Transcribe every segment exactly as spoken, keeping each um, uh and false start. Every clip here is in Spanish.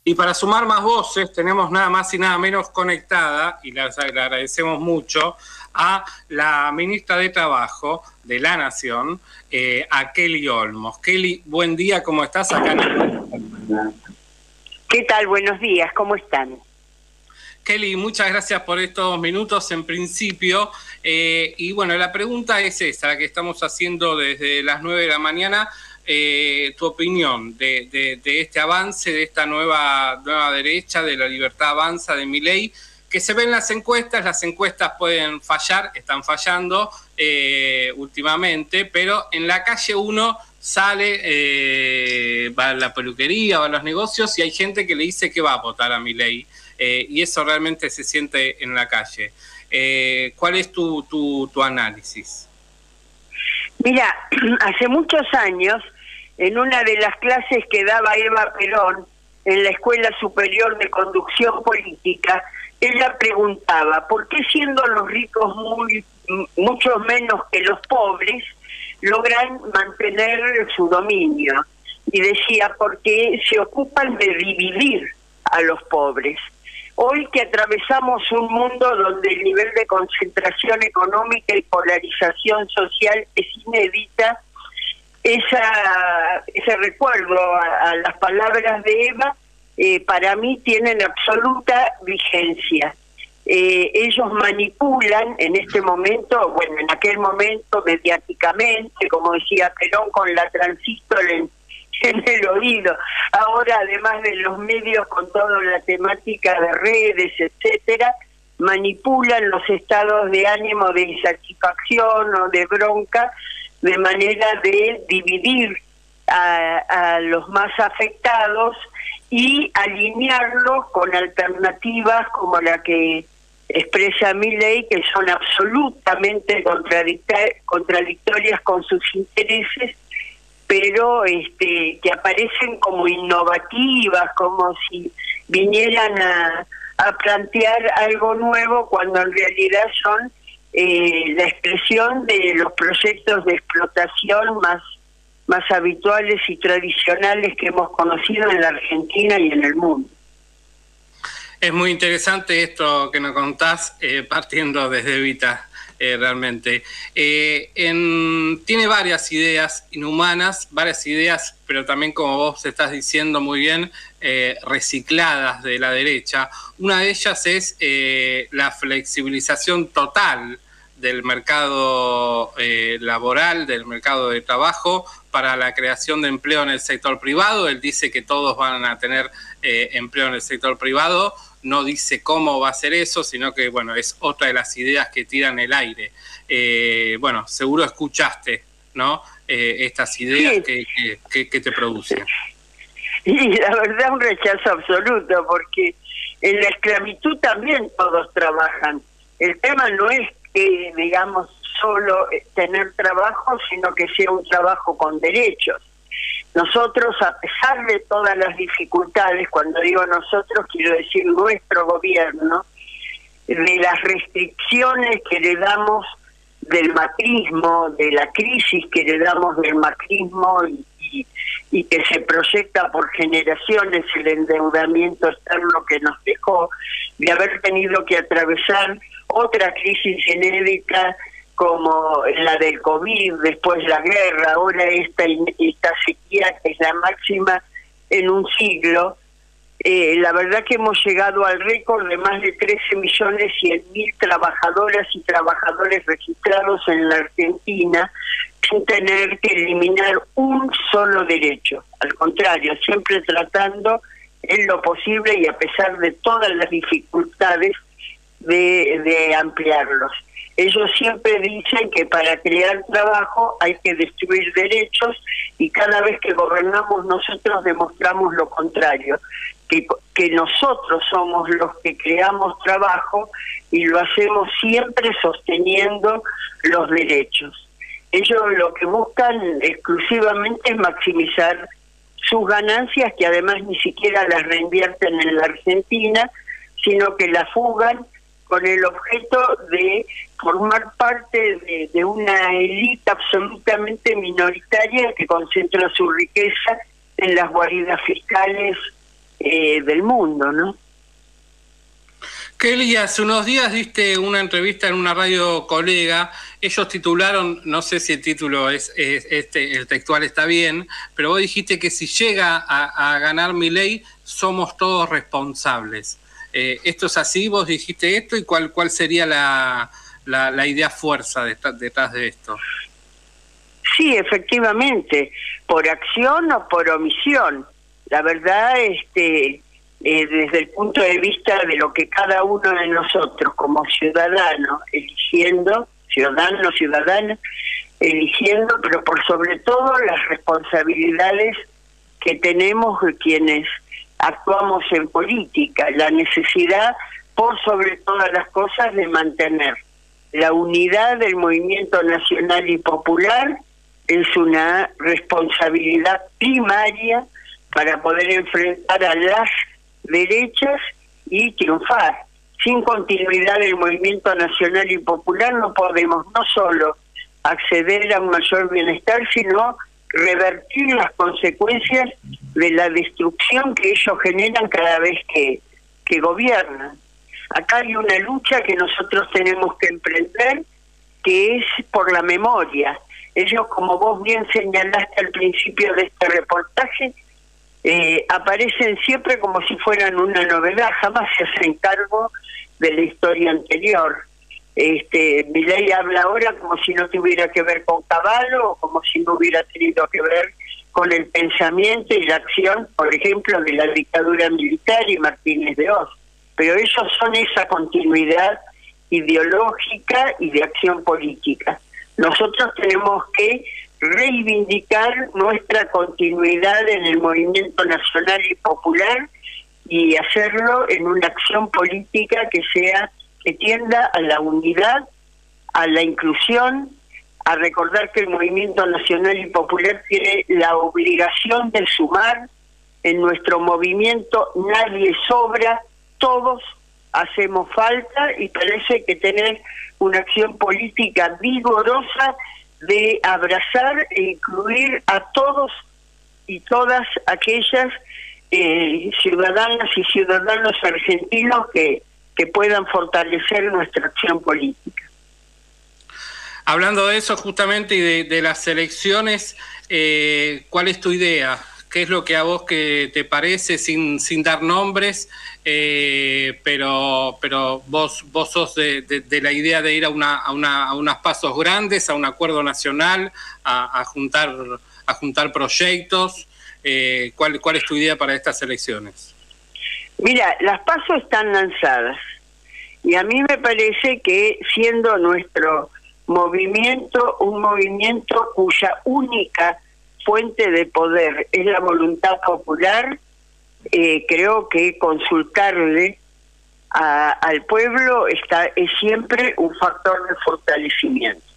Y para sumar más voces, tenemos nada más y nada menos conectada, y le agradecemos mucho, a la ministra de Trabajo de la Nación, eh, a Kelly Olmos. Kelly, buen día, ¿cómo estás? Acá en el... ¿Qué tal? Buenos días, ¿cómo están? Kelly, muchas gracias por estos minutos en principio. Eh, y bueno, la pregunta es esa, que estamos haciendo desde las nueve de la mañana. Eh, tu opinión de, de, de este avance, de esta nueva, nueva derecha, de la libertad avanza de Milei, que se ven las encuestas, las encuestas pueden fallar, están fallando eh, últimamente, pero en la calle uno sale, eh, va a la peluquería, va a los negocios y hay gente que le dice que va a votar a Milei, eh, y eso realmente se siente en la calle. Eh, ¿Cuál es tu, tu, tu análisis? Mira, hace muchos años, en una de las clases que daba Eva Perón en la Escuela Superior de Conducción Política, ella preguntaba, ¿por qué siendo los ricos muy mucho menos que los pobres, logran mantener su dominio? Y decía, porque se ocupan de dividir a los pobres. Hoy que atravesamos un mundo donde el nivel de concentración económica y polarización social es inédita, esa, ese recuerdo a, a las palabras de Eva, eh, para mí tienen absoluta vigencia. Eh, ellos manipulan en este momento, bueno, en aquel momento mediáticamente, como decía Perón, con la transistor en, en el oído. Ahora, además de los medios con toda la temática de redes, etcétera, manipulan los estados de ánimo de insatisfacción o de bronca, de manera de dividir a, a los más afectados y alinearlos con alternativas como la que expresa Milei, que son absolutamente contradictorias con sus intereses, pero este, que aparecen como innovativas, como si vinieran a, a plantear algo nuevo, cuando en realidad son eh, la expresión de los proyectos de explotación más, más habituales y tradicionales que hemos conocido en la Argentina y en el mundo. Es muy interesante esto que nos contás, eh, partiendo desde Evita. Eh, realmente. Eh, en, tiene varias ideas inhumanas, varias ideas, pero también, como vos estás diciendo muy bien, eh, recicladas de la derecha. Una de ellas es eh, la flexibilización total del mercado eh, laboral, del mercado de trabajo, para la creación de empleo en el sector privado. Él dice que todos van a tener eh, empleo en el sector privado. No dice cómo va a ser eso, sino que, bueno, es otra de las ideas que tiran el aire. Eh, bueno, seguro escuchaste, ¿no? Eh, estas ideas sí. que, que, que te producen. Y la verdad, un rechazo absoluto, porque en la esclavitud también todos trabajan. El tema no es que, digamos, solo tener trabajo, sino que sea un trabajo con derechos. Nosotros, a pesar de todas las dificultades, cuando digo nosotros, quiero decir nuestro gobierno, de las restricciones que le damos del macrismo, de la crisis que le damos del macrismo y, y, y que se proyecta por generaciones el endeudamiento externo que nos dejó, de haber tenido que atravesar otra crisis inédita como la del COVID, después la guerra, ahora esta, esta sequía que es la máxima en un siglo. Eh, la verdad que hemos llegado al récord de más de trece millones cien mil trabajadoras y trabajadores registrados en la Argentina, sin tener que eliminar un solo derecho. Al contrario, siempre tratando en lo posible y a pesar de todas las dificultades de, de ampliarlos. Ellos siempre dicen que para crear trabajo hay que destruir derechos, y cada vez que gobernamos nosotros demostramos lo contrario, que, que nosotros somos los que creamos trabajo y lo hacemos siempre sosteniendo los derechos. Ellos lo que buscan exclusivamente es maximizar sus ganancias, que además ni siquiera las reinvierten en la Argentina, sino que las fugan con el objeto de formar parte de, de una élite absolutamente minoritaria que concentra su riqueza en las guaridas fiscales eh, del mundo, ¿no? Kelly, hace unos días diste una entrevista en una radio colega. Ellos titularon, no sé si el título es, es este, el textual está bien, pero vos dijiste que si llega a, a ganar Milei, somos todos responsables. Eh, ¿Esto es así? ¿Vos dijiste esto? ¿Y cuál, cuál sería la, la, la idea fuerza detrás de esto? Sí, efectivamente, por acción o por omisión. La verdad, este... Eh, desde el punto de vista de lo que cada uno de nosotros como ciudadano eligiendo, ciudadano, ciudadana, eligiendo, pero por sobre todo las responsabilidades que tenemos de quienes actuamos en política, la necesidad por sobre todas las cosas de mantener la unidad del movimiento nacional y popular es una responsabilidad primaria para poder enfrentar a las derechas y triunfar. Sin continuidad del movimiento nacional y popular no podemos no solo acceder a un mayor bienestar, sino revertir las consecuencias de la destrucción que ellos generan cada vez que, que gobiernan. Acá hay una lucha que nosotros tenemos que emprender, que es por la memoria. Ellos, como vos bien señalaste al principio de este reportaje, Eh, aparecen siempre como si fueran una novedad, jamás se hacen cargo de la historia anterior. Este, Milei habla ahora como si no tuviera que ver con Cavallo, o como si no hubiera tenido que ver con el pensamiento y la acción, por ejemplo, de la dictadura militar y Martínez de Oz. Pero ellos son esa continuidad ideológica y de acción política. Nosotros tenemos que reivindicar nuestra continuidad en el movimiento nacional y popular y hacerlo en una acción política que sea, que tienda a la unidad, a la inclusión, a recordar que el movimiento nacional y popular tiene la obligación de sumar. En nuestro movimiento nadie sobra, todos hacemos falta, y parece que tener una acción política vigorosa de abrazar e incluir a todos y todas aquellas eh, ciudadanas y ciudadanos argentinos que, que puedan fortalecer nuestra acción política. Hablando de eso justamente y de, de las elecciones, eh, ¿cuál es tu idea? ¿Qué es lo que a vos que te parece, sin, sin dar nombres, eh, pero pero vos vos sos de, de, de la idea de ir a una a una a unos pasos grandes, a un acuerdo nacional, a, a juntar a juntar proyectos? Eh, ¿cuál cuál es tu idea para estas elecciones? Mira, las pasos están lanzadas y a mí me parece que, siendo nuestro movimiento un movimiento cuya única fuente de poder es la voluntad popular, eh, creo que consultarle a, al pueblo está es siempre un factor de fortalecimiento.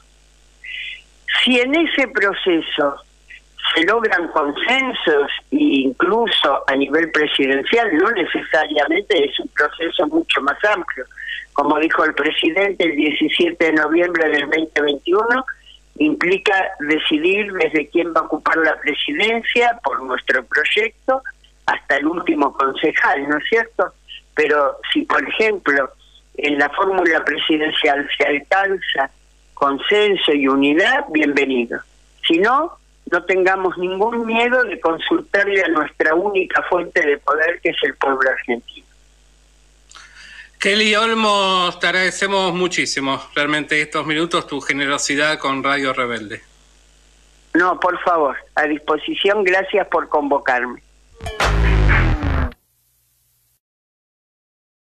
Si en ese proceso se logran consensos, incluso a nivel presidencial, no necesariamente, es un proceso mucho más amplio. Como dijo el presidente el diecisiete de noviembre del veinte veintiuno, implica decidir desde quién va a ocupar la presidencia por nuestro proyecto hasta el último concejal, ¿no es cierto? Pero si, por ejemplo, en la fórmula presidencial se alcanza consenso y unidad, bienvenido. Si no, no tengamos ningún miedo de consultarle a nuestra única fuente de poder, que es el pueblo argentino. Kelly Olmos, te agradecemos muchísimo, realmente estos minutos, tu generosidad con Radio Rebelde. No, por favor, a disposición, gracias por convocarme.